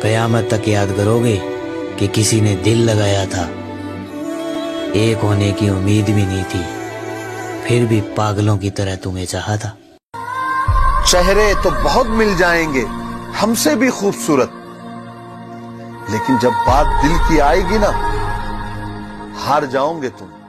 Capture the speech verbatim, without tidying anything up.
कयामत तक याद करोगे कि किसी ने दिल लगाया था, एक होने की उम्मीद भी नहीं थी, फिर भी पागलों की तरह तुम्हें चाहा था। चेहरे तो बहुत मिल जाएंगे हमसे भी खूबसूरत, लेकिन जब बात दिल की आएगी ना, हार जाओगे तुम।